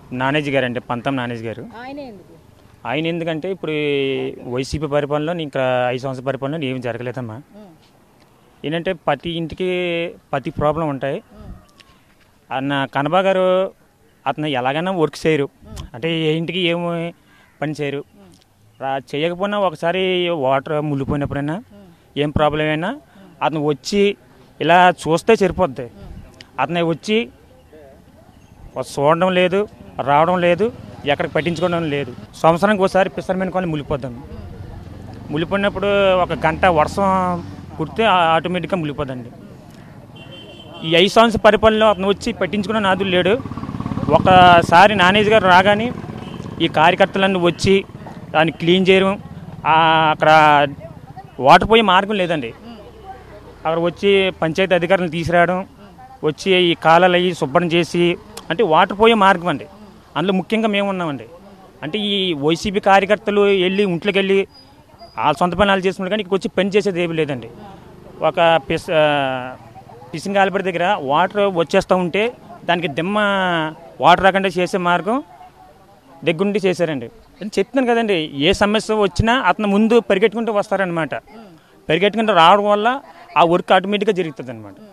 నానేజీ గారు అండి, పంతం నానేజీ గారు. ఆయన ఎందుకంటే ఇప్పుడు వైసీపీ పరిపాలనలో ఇంకా 5 సంవత్సరాల పరిపాలనలో ఏమి జరగలేదమ్మా. ఏంటంటే ప్రతి ఇంటికి ప్రతి ప్రాబ్లం ఉంటాయి. అన్న కనబా గారు అతను ఎలాగైనా వర్క్ చేయరు, అంటే ఏ ఇంటికి ఏమి పని చేయరు. చేయకపోయినా ఒకసారి వాటర్ మునిగిపోయినప్పుడైనా ఏం ప్రాబ్లం అయినా అతను వచ్చి ఇలా చూస్తే సరిపోద్ది. అతను వచ్చి చూడడం లేదు, రావడం లేదు, ఎక్కడికి పట్టించుకోవడం లేదు. సంవత్సరానికి ఒకసారి పిసరమైన కొన్ని మునిగిపోద్దాం. మునిగిపోయినప్పుడు ఒక గంట వర్షం కుడితే ఆటోమేటిక్గా మునిగిపోద్దండి. ఈ 5 సంవత్సరాల పరిపాలనలో అతను వచ్చి పట్టించుకున్న నాదులు లేడు. ఒకసారి నానేజీ గారు రాగానే ఈ కార్యకర్తలన్నీ వచ్చి దాన్ని క్లీన్ చేయడం, అక్కడ వాటర్ పోయే మార్గం లేదండి. అక్కడ వచ్చి పంచాయతీ అధికారులను తీసుకురావడం, వచ్చి ఈ కాలాలు అవి శుభ్రం చేసి, అంటే వాటర్ పోయే మార్గం అండి. అందులో ముఖ్యంగా మేము ఉన్నామండి. అంటే ఈ వైసీపీ కార్యకర్తలు వెళ్ళి ఇంట్లోకి వెళ్ళి వాళ్ళ సొంత పని వాళ్ళు చేసుకున్నారు, కానీ ఇక్కడికి వచ్చి పని చేసేది ఏమీ లేదండి. ఒక ఫిషింగ్ ఆల్బర్ దగ్గర వాటర్ వచ్చేస్తూ ఉంటే దానికి దిమ్మ వాటర్ రాకుండా చేసే మార్గం దగ్గరుండి చేశారండి. అని చెప్తున్నాను కదండి, ఏ సమస్య వచ్చినా అతను ముందు పరిగెట్టుకుంటూ వస్తారనమాట. పరిగెట్టుకుంటూ రావడం వల్ల ఆ వర్క్ ఆటోమేటిక్గా జరుగుతుంది అనమాట.